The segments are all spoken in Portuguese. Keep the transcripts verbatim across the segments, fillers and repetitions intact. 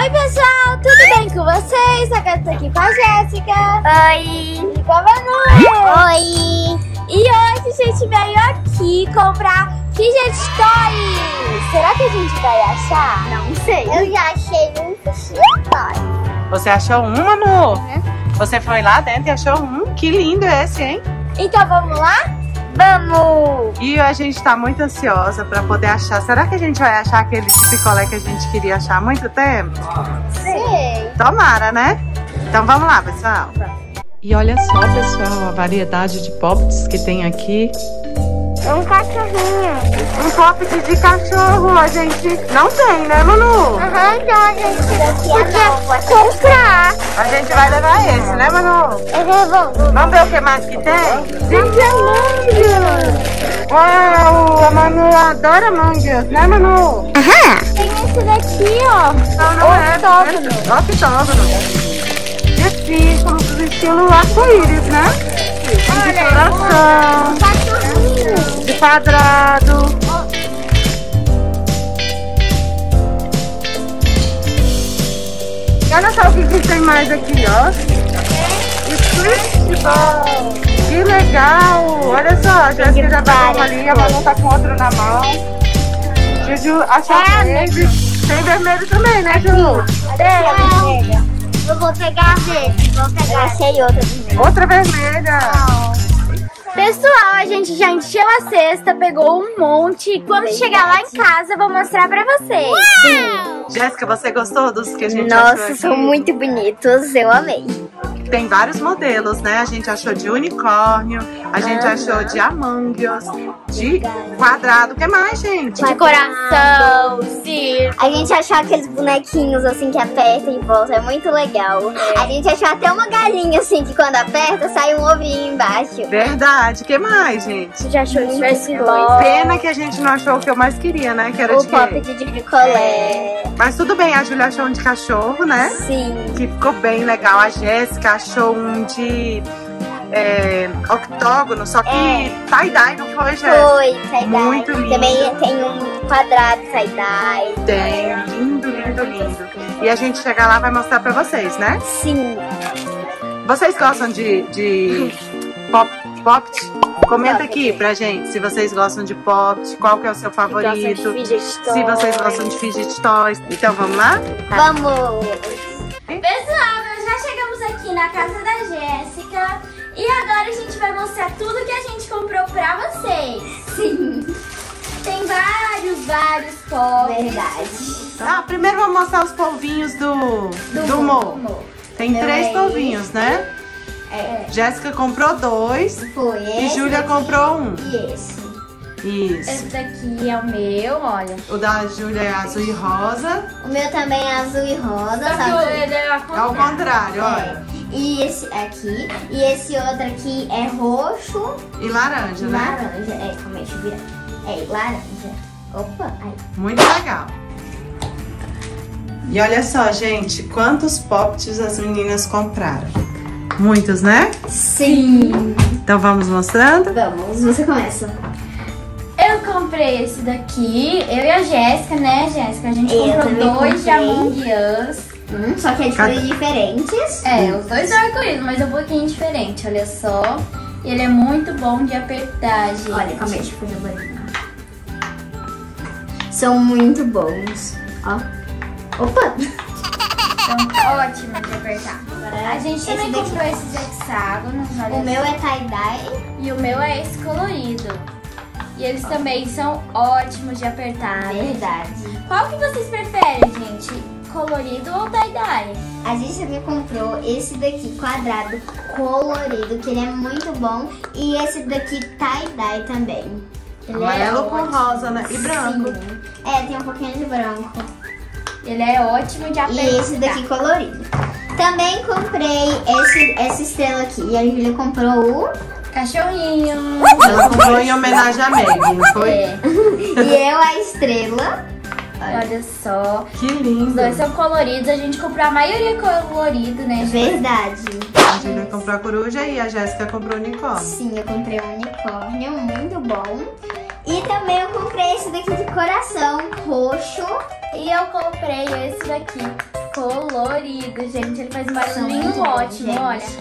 Oi pessoal, tudo bem com vocês? Agora eu tô aqui com a Jéssica. Oi. E com a Manu. Oi. E hoje a gente veio aqui comprar Fidget Toys. Será que a gente vai achar? Não sei. Eu já achei um Fidget Toy. Você achou um, Manu? Uhum. Você foi lá dentro e achou um? Que lindo esse, hein? Então vamos lá? Vamos! E a gente tá muito ansiosa pra poder achar. Será que a gente vai achar aquele de picolé que a gente queria achar há muito tempo? Sei. Tomara, né? Então vamos lá, pessoal. E olha só, pessoal, a variedade de pops que tem aqui. Um cachorrinho. Um pop de cachorro a gente não tem, né, Manu? Aham, então a gente podia comprar. A gente vai levar esse, né, Manu? Eu vou. Vamos ver o que mais que tem? Uau, a Manu adora mangas, né, Manu? Aham. Tem esse daqui, ó. Não, não é. Octógono. Octógono. E círculos do estilo arco-íris, né? De coração. Cachorrinho. De quadrado. E olha só o que, que tem mais aqui, ó. Squishy Ball. Que legal. Olha só, a Jéssica já tá com uma ali, a Manu tá com outro na mão. Juju achou É, verde. Tem vermelho também, né, Ju? Tem. Eu vou pegar desse. Vou pegar. Eu achei outra vermelha. Outra vermelha. Pessoal, a gente já encheu a cesta, pegou um monte. E quando chegar lá em casa, eu vou mostrar pra vocês. Jéssica, você gostou dos que a gente achou Nossa, aqui? são muito bonitos. Eu amei. Tem vários modelos, né? A gente achou de unicórnio, a gente Uhum. achou de Among Us, de quadrado. O que mais, gente? De coração, círculo. A gente achou aqueles bonequinhos assim que aperta e volta, é muito legal. A gente achou até uma galinha assim que quando aperta sai um ovinho embaixo. Verdade. O que mais, gente? Você já achou Muitas Squishy coisas. Ball? Pena que a gente não achou o que eu mais queria, né? Que era O de pop quê? de picolé. Mas tudo bem, a Júlia achou um de cachorro, né? Sim. Que ficou bem legal. A Jéssica achou um de é, octógono, só que É. tie-dye, não foi, Jéssica? Foi, tie-dye. Muito lindo. Também tem um quadrado tie-dye. Tem, lindo, lindo, lindo. E a gente chegar lá vai mostrar pra vocês, né? Sim. Vocês gostam de, de pop, popt? Comenta aqui pra gente se vocês gostam de popt, qual que é o seu favorito, se vocês gostam de fidget toys. Então vamos lá? Vamos. Pessoal, nós já chegamos aqui na casa da Jéssica. E agora a gente vai mostrar tudo que a gente comprou pra vocês. Sim. Tem vários, vários pops. Verdade. Ah, primeiro vamos mostrar os polvinhos do, do, Mo. Tem Meu três é polvinhos, né? É. Jéssica comprou dois Foi e esse. Júlia comprou um. E esse. Isso. Esse daqui é o meu, olha. O da Júlia é azul e rosa. O meu também é azul e rosa. Só sabe? que ele é ao É ao contrário, É. olha. E esse aqui. E esse outro aqui é roxo E laranja, e né? laranja. É, calma aí, deixa eu virar. É, laranja. Opa, aí. Muito legal. E olha só, gente, quantos pops as meninas compraram. Muitos, né? Sim. Então vamos mostrando? Vamos, você começa. Eu comprei esse daqui, eu e a Jéssica, né, Jéssica? A gente Eu comprou também dois de comprei. Among Us. Hum, só que é de Cadê? cores diferentes. É, os dois são arco-íris, mas um pouquinho diferente, olha só. E ele é muito bom de apertar, gente. Olha, calma aí, deixa eu fazer o barulho. São muito bons. Ó. Opa! São ótimos de apertar. A gente Esse também daqui. comprou esses hexágonos, olha O meu só. é tie-dye. E o meu é esse colorido. E eles também são ótimos de apertar. Verdade. Qual que vocês preferem, gente? Colorido ou tie-dye? A gente também comprou esse daqui quadrado colorido, que ele é muito bom. E esse daqui tie-dye também. Ele Amarelo é com ótimo. rosa, né? E branco. Sim. É, tem um pouquinho de branco. Ele é ótimo de apertar. E esse daqui colorido. Também comprei esse, essa estrela aqui. E a Júlia comprou o... Cachorrinho. Ela comprou em homenagem a Meg, não foi? É. E eu a estrela. Olha só. Que Os lindo. dois são coloridos. A gente comprou a maioria colorido, né? gente? Verdade. A Júlia comprou a coruja e a Jéssica comprou o unicórnio. Sim, eu comprei um unicórnio, muito bom. E também eu comprei esse daqui de coração roxo. E eu comprei esse daqui. colorido, gente. Ele faz um barulhinho ótimo, bom, olha.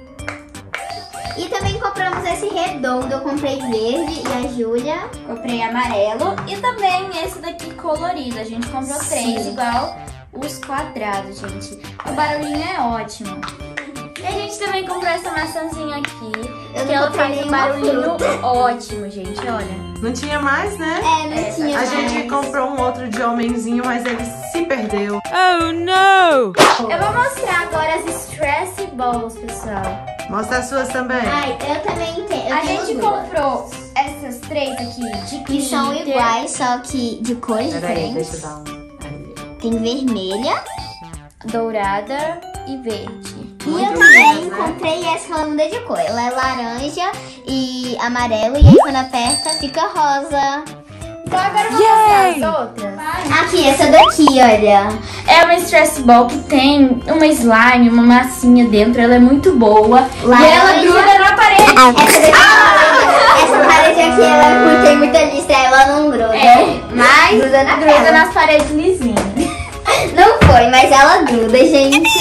E também compramos esse redondo, eu comprei verde e a Júlia comprei amarelo. E também esse daqui colorido, a gente comprou Sim. três, igual os quadrados, gente. O barulhinho é ótimo. E a gente também comprou essa maçãzinha aqui, Eu que não ela comprei faz um nenhuma barulhinho fruta. ótimo, gente, olha. Não tinha mais, né? É, não tinha A mais. gente comprou um outro de homenzinho, mas ele se perdeu. Oh no! Eu vou mostrar agora as Stress Balls, pessoal. Mostra as suas também. Ai, eu também tenho. Eu A tenho gente duas. comprou essas três aqui de Que são glitter. iguais, só que de cores Peraí, diferentes. deixa eu dar um. Tem vermelha. Dourada e verde. E Muito eu também lindas, né? comprei essa que ela muda de cor. Ela é laranja e amarelo. E aí quando aperta, fica rosa. Então agora eu vou Yay! mostrar as outras. Aqui, essa daqui, olha. É uma Stress Ball que tem uma slime, uma massinha dentro. Ela é muito boa. Laranja. E ela gruda na parede. Essa daqui, essa parede aqui, ela tem muita listra, ela não gruda. É, Mas gruda na Gruda tela. nas paredes lisinhas. Não foi, mas ela gruda, gente.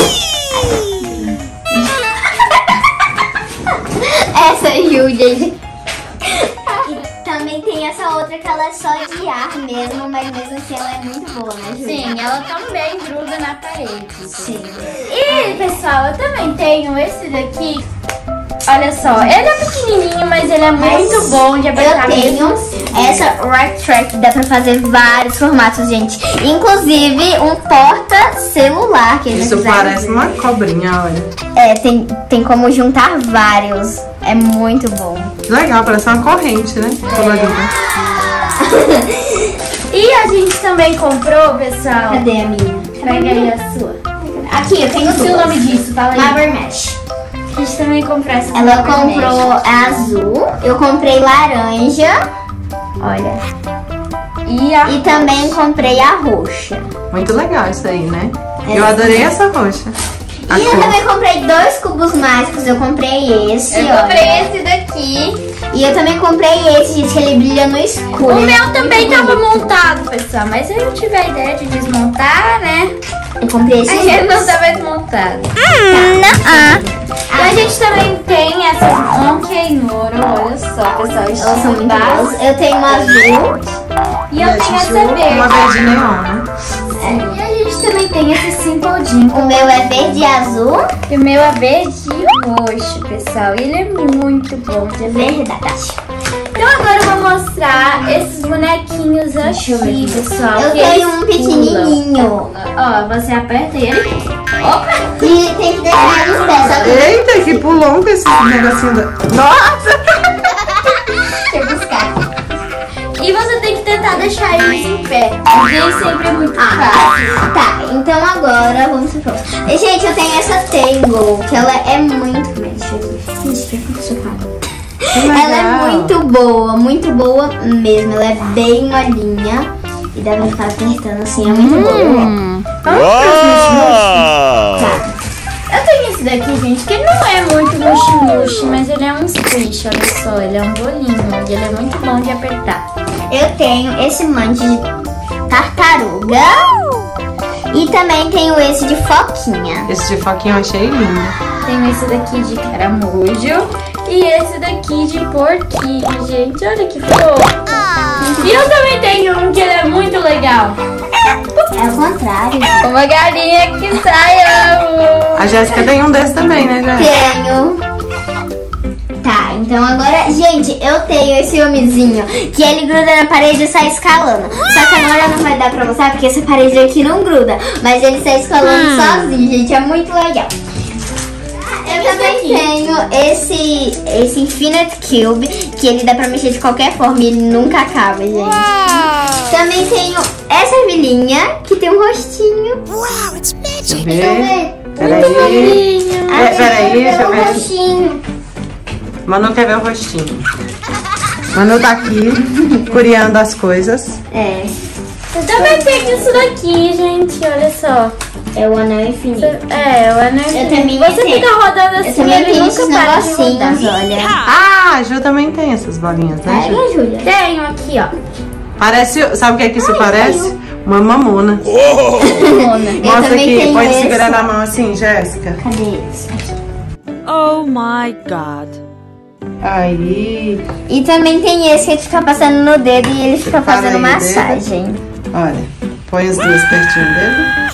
Essa Júlia. E também tem essa outra que ela é só de ar mesmo, mas mesmo assim ela é muito boa, né, Júlia? Sim, ela também gruda na parede. Sim. E, pessoal, eu também tenho esse daqui. Olha só, ele é pequenininho, mas ele é muito Mas bom de apertar Eu tenho mesmo. essa Right Track, dá pra fazer vários formatos, gente. Inclusive um porta-celular. que eles Isso fizeram. parece uma cobrinha, olha. É, tem, tem como juntar vários. É muito bom. Legal, parece uma corrente, né? Colorida. E a gente também comprou, pessoal. Cadê a minha? Pega aí a sua. Aqui, eu tenho Não sei o duas. nome disso, fala aí. Marble Mesh. A gente também comprou essa. Ela Marble comprou Mesh. a azul, eu comprei laranja, olha, E a e também comprei a roxa. Muito legal isso aí, né? É. Eu adorei essa roxa. A E eu cor. também comprei dois cubos mágicos, eu comprei esse, Eu olha. comprei esse daqui. E eu também comprei esse, gente, que ele brilha no escuro. O ele é meu muito também tava bonito. montado, pessoal. Mas se eu não tiver a ideia de desmontar, né? Eu comprei esse. Ele não tava desmontado. E a gente também tem essas Monkey Noro. Olha só, pessoal. Elas são muito básicas. boas. Eu tenho uma azul. E eu tenho essa verde. Uma verde neon, né? E a gente também tem esse Simple Jean. O meu é verde e azul. E o meu é verde e roxo, pessoal. E ele é muito bom de ver. Verdade. Então agora eu vou mostrar esses bonequinhos aqui, pessoal. Eu que tenho eles um pulam. pequenininho. Ó, você aperta ele. Opa! E tem que deixar nos pés, só que Eita, que pulão com esse negocinho da... Nossa! eu buscar. E você tem que tentar deixar eles em pé. Nem sempre é muito fácil. Tá, então agora vamos pro próximo. E, gente, eu tenho essa Tangle, que ela é muito... Como é que deixa eu ver? Gente, o que aconteceu com ela? Ela é muito boa, muito boa mesmo. Ela é bem molinha. E dá pra ficar apertando assim, é muito boa. Uau! Tá. Eu tenho esse daqui, gente, que ele não é muito luxo-luxo, mas ele é um squish, olha só. Ele é um bolinho e ele é muito bom de apertar. Eu tenho esse monte de tartaruga. E também tenho esse de foquinha. Esse de foquinho eu achei lindo. Tenho esse daqui de caramujo e esse daqui de porquinho, gente. Olha que fofo. E eu também tenho um que ele é muito legal. É o contrário. Uma galinha que sai. A Jéssica tem um desse também, né, Jéssica? Tenho. Tá, então agora, gente, eu tenho esse homenzinho que ele gruda na parede e sai escalando. Só que agora não vai dar pra mostrar porque essa parede aqui não gruda. Mas ele sai escalando sozinho, gente, é muito legal. Eu também tenho esse, esse Infinite Cube, que ele dá pra mexer de qualquer forma e ele nunca acaba, gente. Também tenho essa vilinha, que tem um rostinho. Deixa eu Deixa eu ver. ver. Peraí. Ah, É, peraí, deixa eu um ver. rostinho. Manu quer ver o rostinho. Manu tá aqui, curiando as coisas. É, Eu também tenho isso daqui, gente. Olha só. é o anel infinito. É, o anel. Eu também Você tenho. fica rodando Eu assim, também ele tenho nunca esses para de rodar. negocinhos, olha. Ah, a Ju também tem essas bolinhas, né, Ju? Pega, Júlia. Tenho aqui, ó. Parece, sabe o que é que isso parece? Uma mamona. Eu Mostra também aqui, tenho pode esse. segurar na mão assim, Jéssica. Cadê esse? Aqui. Oh my God. Aí, E também tem esse que ele fica passando no dedo e ele fica Para fazendo aí o dedo. massagem. olha, põe os dois pertinho dele.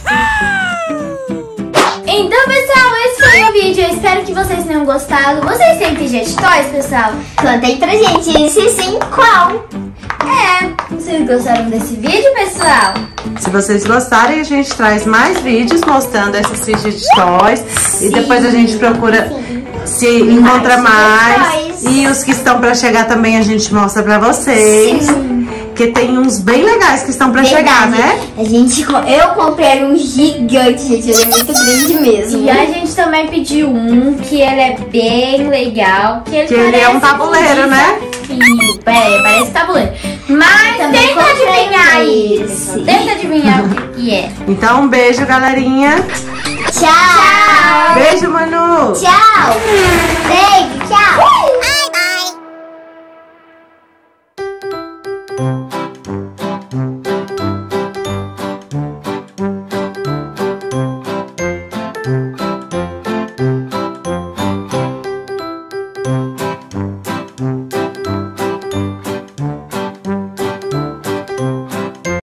Então, pessoal, esse foi o vídeo. Eu espero que vocês tenham gostado. Vocês têm Fidget Toys, pessoal? Contem pra gente, se sim, qual? É. Vocês gostaram desse vídeo, pessoal? Se vocês gostarem, a gente traz mais vídeos mostrando esses Fidget Toys. E depois a gente procura se encontra mais. E os que estão pra chegar também a gente mostra pra vocês. Sim. Porque tem uns bem legais que estão pra chegar, né? A gente, eu comprei um gigante, gente, ele é muito grande mesmo. E a gente também pediu um que ele é bem legal. Que ele, Que ele é um parece tabuleiro, né? desafio. É, parece tabuleiro. Mas Também tenta comprei adivinhar esse. isso. Tenta adivinhar o que, que é. Então, um beijo, galerinha. Tchau! Beijo, Manu! Tchau!